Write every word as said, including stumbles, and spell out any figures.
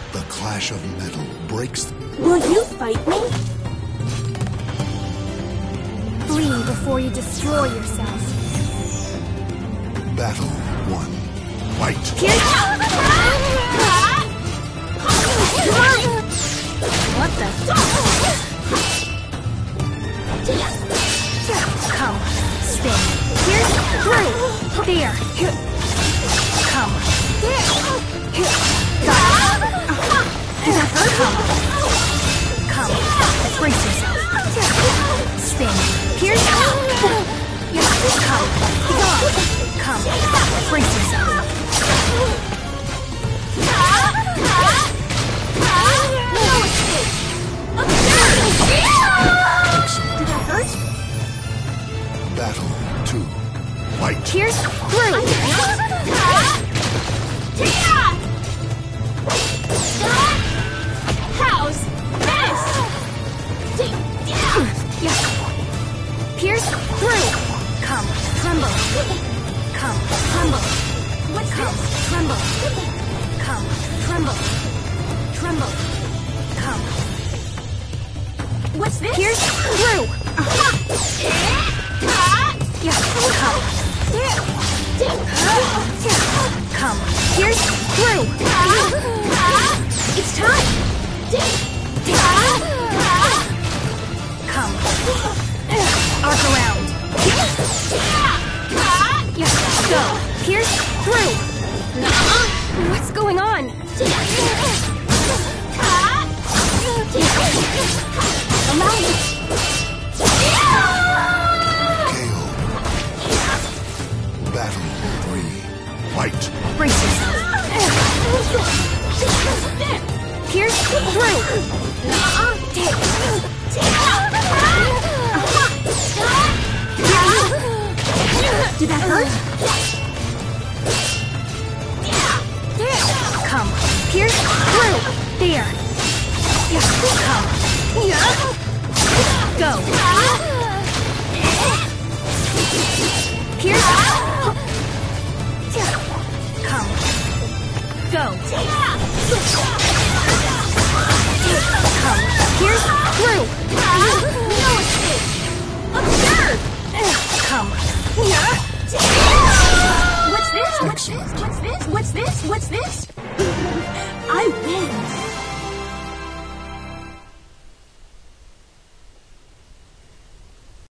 The clash of metal breaks. Will you fight me? Flee before you destroy yourself. Battle one. Fight. What the? Come, spin. Here's through. There. Come. Got it. Did that hurt? Come. Come. Brace yourself. Spin. Here's come. Come. Come. Brace yourself. Did that hurt? Battle two. Fight. Here's through. How's this? Yeah. Pierce through. Come, tremble. Come, tremble. What's Come, this? tremble. Come, tremble. Tremble. Come. What's this? Pierce through. Uh-huh. Yeah, come. Come. Pierce through. It's time. Come. Arc around. Yeah, go. Pierce through. What's going on? Allow me. Battle three. Fight. Brace yourself. Pierce through. Did that hurt? Come. Pierce through. There. Come. Go. Pierce. Come. Go. Come. Pierce through. No escape. Observe. Come. What's this? What's this? What's this? What's this? What's this? I win.